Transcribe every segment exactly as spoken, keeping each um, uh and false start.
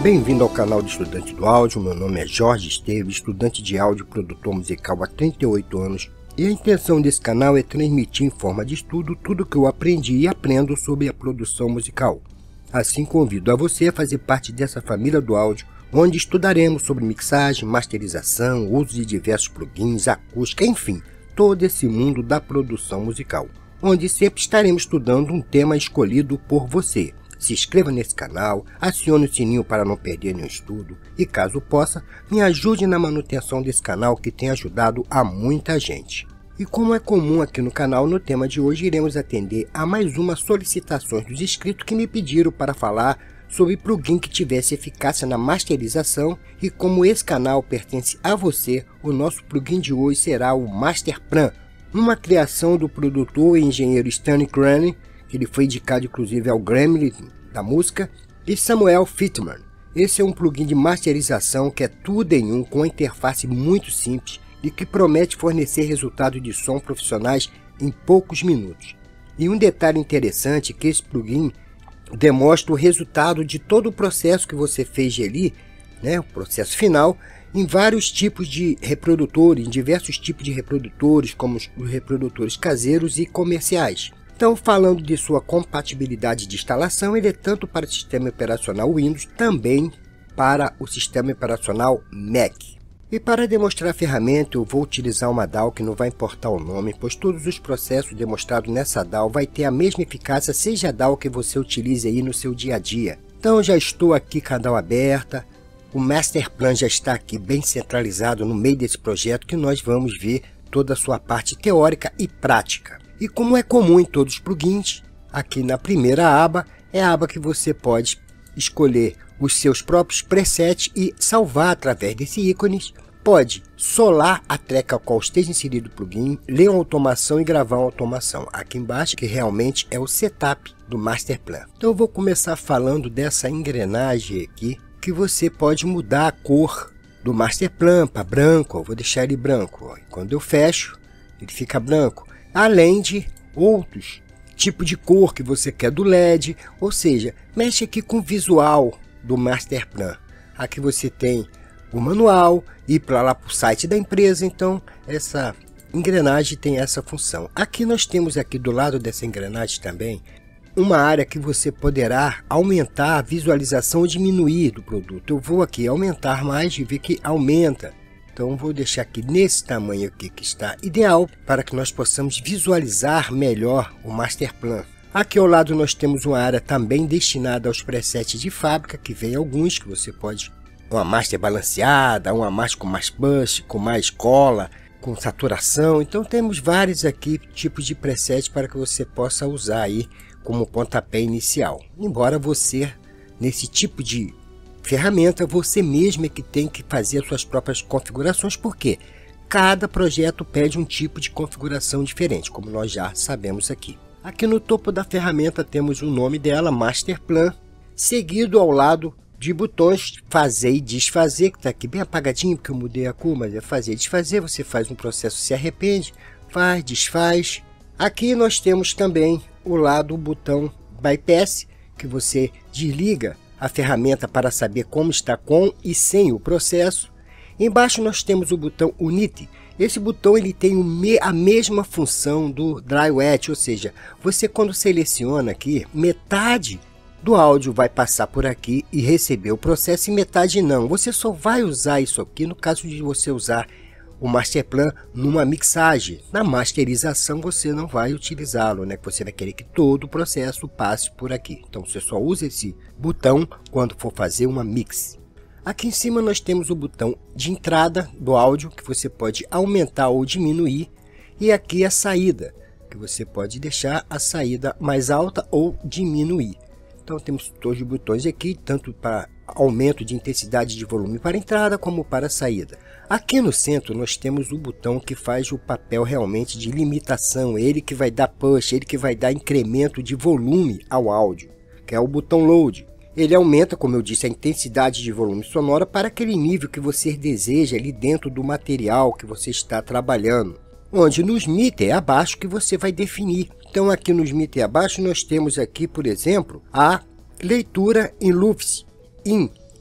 Bem-vindo ao canal do Estudante do Áudio. Meu nome é Jorge Esteves, estudante de áudio e produtor musical há trinta e oito anos, e a intenção desse canal é transmitir em forma de estudo tudo que eu aprendi e aprendo sobre a produção musical. Assim, convido a você a fazer parte dessa família do áudio, onde estudaremos sobre mixagem, masterização, uso de diversos plugins, acústica, enfim, todo esse mundo da produção musical, onde sempre estaremos estudando um tema escolhido por você. Se inscreva nesse canal, acione o sininho para não perder nenhum estudo e, caso possa, me ajude na manutenção desse canal que tem ajudado a muita gente. E como é comum aqui no canal, no tema de hoje iremos atender a mais uma solicitação dos inscritos que me pediram para falar sobre plugin que tivesse eficácia na masterização, e como esse canal pertence a você, o nosso plugin de hoje será o MasterPlan, uma criação do produtor e engenheiro Stanley Crane, que ele foi indicado inclusive ao Grammy da música, e Samuel Fitman. Esse é um plugin de masterização que é tudo em um, com uma interface muito simples e que promete fornecer resultados de som profissionais em poucos minutos. E um detalhe interessante é que esse plugin demonstra o resultado de todo o processo que você fez ali, né, o processo final, em vários tipos de reprodutores, em diversos tipos de reprodutores, como os reprodutores caseiros e comerciais. Então, falando de sua compatibilidade de instalação, ele é tanto para o sistema operacional Windows, também para o sistema operacional Mac. E para demonstrar a ferramenta, eu vou utilizar uma D A W que não vai importar o nome, pois todos os processos demonstrados nessa D A W vai ter a mesma eficácia, seja a D A W que você utilize aí no seu dia a dia. Então, já estou aqui com a D A W aberta, o MasterPlan já está aqui bem centralizado no meio desse projeto, que nós vamos ver toda a sua parte teórica e prática. E como é comum em todos os plugins, aqui na primeira aba é a aba que você pode escolher os seus próprios presets e salvar através desses ícones. Pode solar a track ao qual esteja inserido o plugin, ler uma automação e gravar uma automação. Aqui embaixo, que realmente é o setup do MasterPlan. Então eu vou começar falando dessa engrenagem aqui, que você pode mudar a cor do MasterPlan para branco. Eu vou deixar ele branco. E quando eu fecho, ele fica branco. Além de outros tipos de cor que você quer do L E D, ou seja, mexe aqui com o visual do MasterPlan. Aqui você tem o manual, ir para lá para o site da empresa, então essa engrenagem tem essa função. Aqui nós temos aqui do lado dessa engrenagem também uma área que você poderá aumentar a visualização ou diminuir do produto. Eu vou aqui aumentar mais e ver que aumenta. Então vou deixar aqui nesse tamanho aqui, que está ideal para que nós possamos visualizar melhor o MasterPlan. Aqui ao lado nós temos uma área também destinada aos presets de fábrica, que vem alguns que você pode, uma master balanceada, uma master com mais push, com mais cola, com saturação. Então temos vários aqui tipos de presets para que você possa usar aí como pontapé inicial. Embora você, nesse tipo de ferramenta, você mesmo é que tem que fazer as suas próprias configurações, porque cada projeto pede um tipo de configuração diferente, como nós já sabemos aqui. Aqui no topo da ferramenta temos o nome dela, MasterPlan, seguido ao lado de botões fazer e desfazer, que está aqui bem apagadinho porque eu mudei a cor, mas é fazer e desfazer. Você faz um processo, se arrepende, faz, desfaz. Aqui nós temos também o lado, o botão Bypass, que você desliga a ferramenta para saber como está com e sem o processo. Embaixo nós temos o botão Unity. Esse botão ele tem o me, a mesma função do Dry Wet, ou seja, você quando seleciona aqui, metade do áudio vai passar por aqui e receber o processo e metade não. Você só vai usar isso aqui no caso de você usar o MasterPlan numa mixagem. Na masterização você não vai utilizá-lo, né? Você vai querer que todo o processo passe por aqui. Então você só usa esse botão quando for fazer uma mix. Aqui em cima nós temos o botão de entrada do áudio, que você pode aumentar ou diminuir. E aqui a saída, que você pode deixar a saída mais alta ou diminuir. Então temos todos os botões aqui, tanto para aumento de intensidade de volume para entrada como para saída. Aqui no centro nós temos o botão que faz o papel realmente de limitação, ele que vai dar push, ele que vai dar incremento de volume ao áudio, que é o botão load. Ele aumenta, como eu disse, a intensidade de volume sonora para aquele nível que você deseja ali dentro do material que você está trabalhando. Onde nos meter abaixo que você vai definir. Então aqui nos meter abaixo nós temos aqui, por exemplo, a leitura em loops, in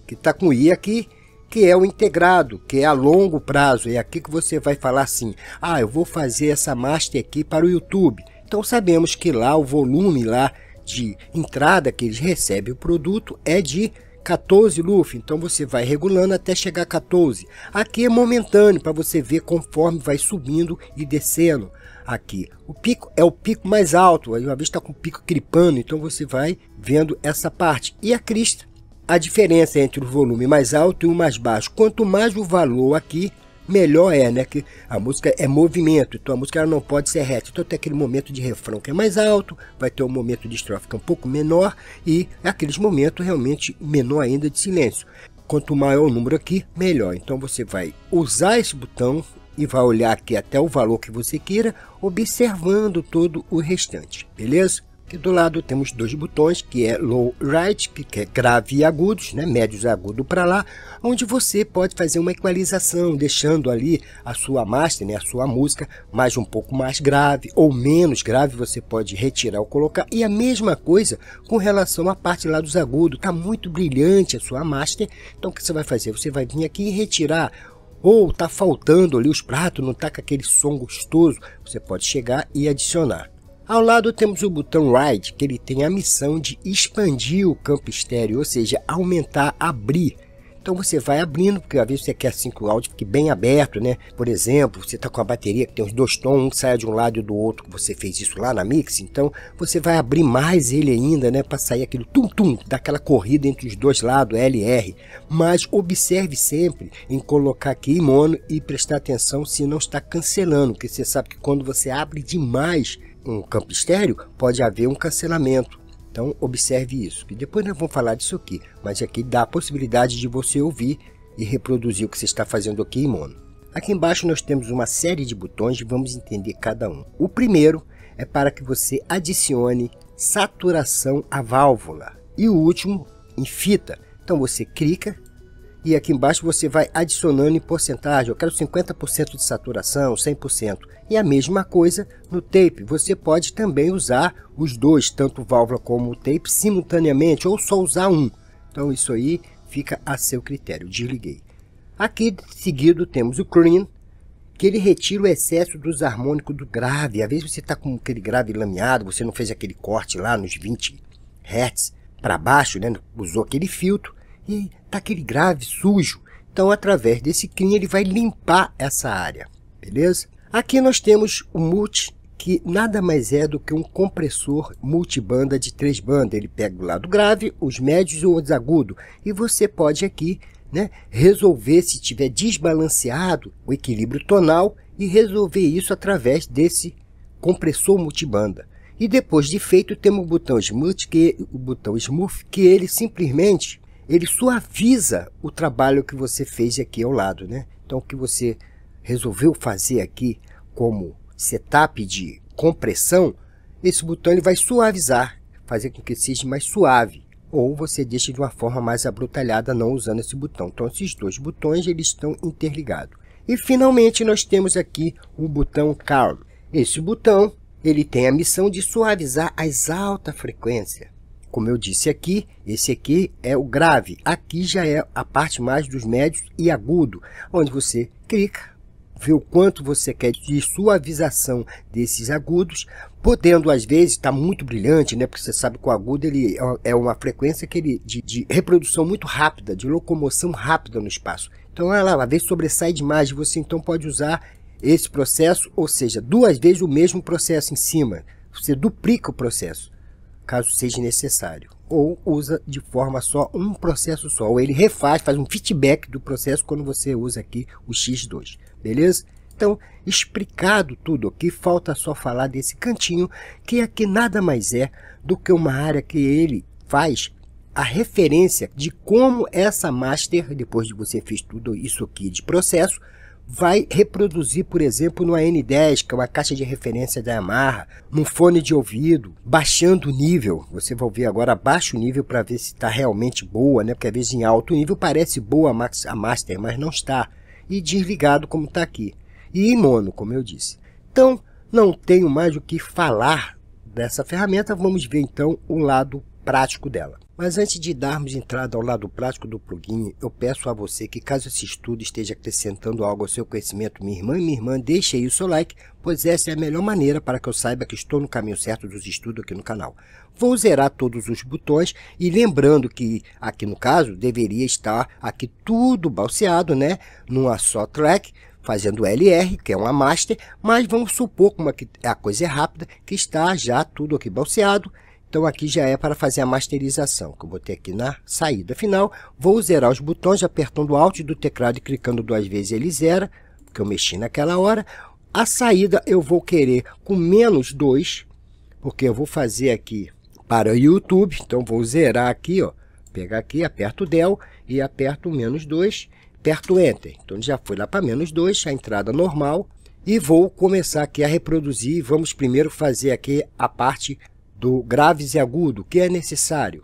que está com I aqui, que é o integrado, que é a longo prazo. É aqui que você vai falar assim, ah, eu vou fazer essa master aqui para o YouTube. Então sabemos que lá o volume lá de entrada que eles recebem o produto é de quatorze luf, então você vai regulando até chegar a quatorze. Aqui é momentâneo, para você ver conforme vai subindo e descendo. Aqui o pico é o pico mais alto, uma vez está com o pico cripando, então você vai vendo essa parte. E a crista, a diferença entre o volume mais alto e o mais baixo. Quanto mais o valor aqui, melhor é, né? Que a música é movimento, então a música ela não pode ser reta. Então tem aquele momento de refrão que é mais alto, vai ter um momento de estrofe que é um pouco menor e aqueles momentos realmente menor ainda de silêncio. Quanto maior o número aqui, melhor. Então você vai usar esse botão e vai olhar aqui até o valor que você queira, observando todo o restante, beleza? Aqui do lado temos dois botões, que é Low Right, que é grave e agudos, né? Médios e agudo para lá, onde você pode fazer uma equalização, deixando ali a sua master, né? A sua música mais um pouco mais grave ou menos grave, você pode retirar ou colocar. E a mesma coisa com relação à parte lá dos agudos, tá muito brilhante a sua master, então o que você vai fazer? Você vai vir aqui e retirar, ou tá faltando ali os pratos, não tá com aquele som gostoso, você pode chegar e adicionar. Ao lado temos o botão Right, que ele tem a missão de expandir o campo estéreo, ou seja, aumentar, abrir. Então você vai abrindo, porque às vezes você quer assim que o áudio fique bem aberto, né? Por exemplo, você está com a bateria que tem os dois tons, um sai de um lado e do outro, que você fez isso lá na mix, então você vai abrir mais ele ainda, né? Para sair aquele tum-tum, daquela corrida entre os dois lados, L R. Mas observe sempre em colocar aqui em mono e prestar atenção se não está cancelando, porque você sabe que quando você abre demais um campo estéreo, pode haver um cancelamento. Então observe isso, que depois nós vamos falar disso aqui, mas aqui dá a possibilidade de você ouvir e reproduzir o que você está fazendo aqui em mono. Aqui embaixo nós temos uma série de botões e vamos entender cada um. O primeiro é para que você adicione saturação à válvula e o último em fita. Então você clica e aqui embaixo você vai adicionando em porcentagem. Eu quero cinquenta por cento de saturação, cem por cento. E a mesma coisa no tape. Você pode também usar os dois, tanto válvula como o tape, simultaneamente, ou só usar um. Então isso aí fica a seu critério. Desliguei. Aqui seguido temos o clean, que ele retira o excesso dos harmônicos do grave. Às vezes você está com aquele grave lameado, você não fez aquele corte lá nos vinte hertz para baixo, né? Usou aquele filtro e tá aquele grave sujo. Então através desse clean ele vai limpar essa área, beleza? Aqui nós temos o multi, que nada mais é do que um compressor multibanda de três bandas. Ele pega do lado grave, os médios e os agudos. E você pode aqui, né, resolver se tiver desbalanceado o equilíbrio tonal e resolver isso através desse compressor multibanda. E depois de feito temos o botão Smooth, que, o botão Smooth, que ele simplesmente ele suaviza o trabalho que você fez aqui ao lado, né? Então o que você resolveu fazer aqui como setup de compressão, esse botão ele vai suavizar, fazer com que seja mais suave, ou você deixa de uma forma mais abrutalhada não usando esse botão. Então esses dois botões eles estão interligados. E finalmente nós temos aqui o botão Calm. Esse botão ele tem a missão de suavizar as altas frequências. Como eu disse aqui, esse aqui é o grave, aqui já é a parte mais dos médios e agudo, onde você clica, vê o quanto você quer de suavização desses agudos, podendo às vezes estar tá muito brilhante, né? Porque você sabe que o agudo ele é uma frequência que ele, de, de reprodução muito rápida, de locomoção rápida no espaço. Então ela às vezes sobressai demais, você então pode usar esse processo, ou seja, duas vezes o mesmo processo em cima, você duplica o processo, caso seja necessário. Ou usa de forma só um processo só, ou ele refaz, faz um feedback do processo quando você usa aqui o X dois. Beleza? Então, explicado tudo aqui, falta só falar desse cantinho, que aqui nada mais é do que uma área que ele faz a referência de como essa master, depois de você fez tudo isso aqui de processo, vai reproduzir, por exemplo, no A N dez, que é uma caixa de referência da Yamaha, num fone de ouvido, baixando o nível. Você vai ouvir agora, baixa o nível para ver se está realmente boa, né? Porque às vezes em alto nível parece boa a master, mas não está. E desligado como está aqui. E em mono, como eu disse. Então, não tenho mais o que falar dessa ferramenta. Vamos ver então o lado prático dela. Mas antes de darmos entrada ao lado prático do plugin, eu peço a você que, caso esse estudo esteja acrescentando algo ao seu conhecimento, minha irmã e minha irmã, deixe aí o seu like, pois essa é a melhor maneira para que eu saiba que estou no caminho certo dos estudos aqui no canal. Vou zerar todos os botões e lembrando que aqui no caso deveria estar aqui tudo balseado, né, numa só track, fazendo L R, que é uma master, mas vamos supor, como aqui a coisa é rápida, que está já tudo aqui balseado. Então aqui já é para fazer a masterização, que eu botei aqui na saída final. Vou zerar os botões apertando o Alt do teclado e clicando duas vezes ele zera, porque eu mexi naquela hora. A saída eu vou querer com menos dois, porque eu vou fazer aqui para o YouTube. Então vou zerar aqui, ó, pegar aqui, aperto o Del e aperto o menos dois, aperto Enter. Então já foi lá para menos dois, a entrada normal. E vou começar aqui a reproduzir. Vamos primeiro fazer aqui a parte do graves e agudo, que é necessário.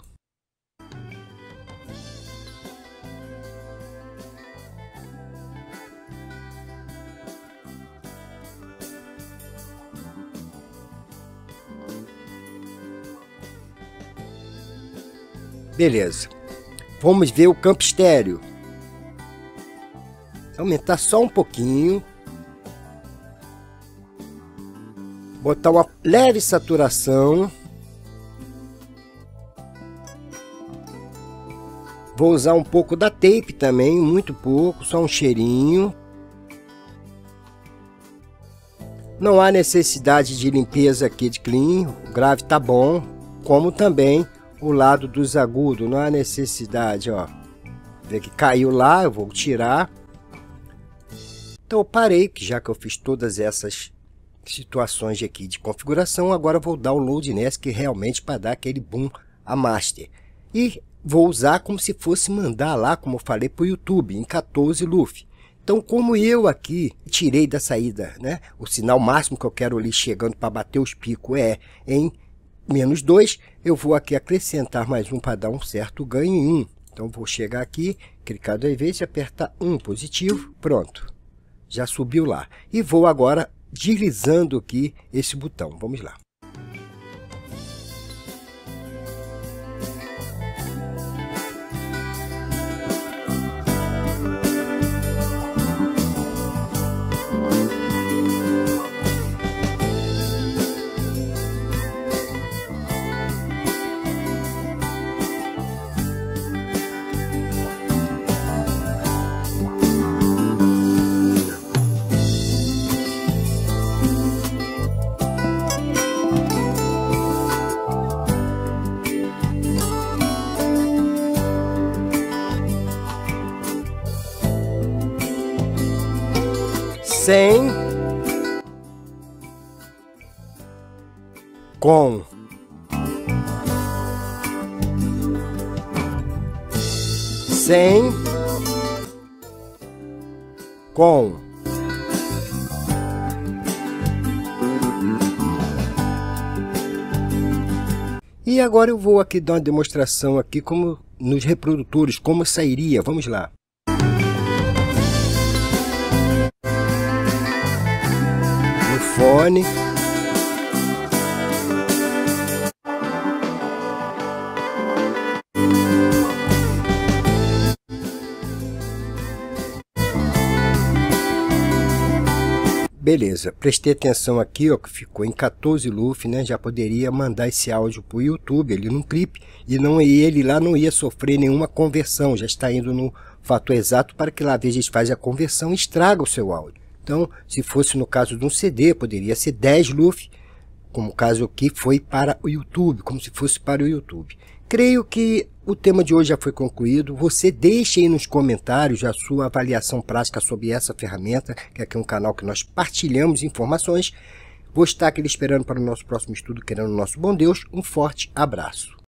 Beleza. Vamos ver o campo estéreo. Aumentar só um pouquinho. Botar uma leve saturação. Vou usar um pouco da tape também, muito pouco, só um cheirinho. Não há necessidade de limpeza aqui de clean, o grave tá bom, como também o lado dos agudos, não há necessidade, ó. Vê que caiu lá, eu vou tirar. Então eu parei, que já que eu fiz todas essas situações aqui de configuração, agora eu vou dar o load nessa, que realmente para dar aquele boom a master. E vou usar como se fosse mandar lá, como eu falei, para o YouTube, em quatorze L U F. Então, como eu aqui tirei da saída, né, o sinal máximo que eu quero ali chegando para bater os picos é em menos dois, eu vou aqui acrescentar mais um para dar um certo ganho em um. Então, vou chegar aqui, clicar duas vezes e apertar um positivo, pronto. Já subiu lá. E vou agora deslizando aqui esse botão. Vamos lá. Sem, com, sem, com. E agora eu vou aqui dar uma demonstração aqui como nos reprodutores, como sairia. Vamos lá. Fone. Beleza, prestei atenção aqui, ó, que ficou em quatorze L U F, né? Já poderia mandar esse áudio para o YouTube ali num clipe e não ele lá não ia sofrer nenhuma conversão, já está indo no fator exato para que lá a gente faz a conversão e estraga o seu áudio. Então, se fosse no caso de um C D, poderia ser dez L U F, como o caso aqui foi para o YouTube, como se fosse para o YouTube. Creio que o tema de hoje já foi concluído. Você deixe aí nos comentários a sua avaliação prática sobre essa ferramenta, que aqui é um canal que nós partilhamos informações. Vou estar aqui esperando para o nosso próximo estudo, querendo o nosso bom Deus. Um forte abraço.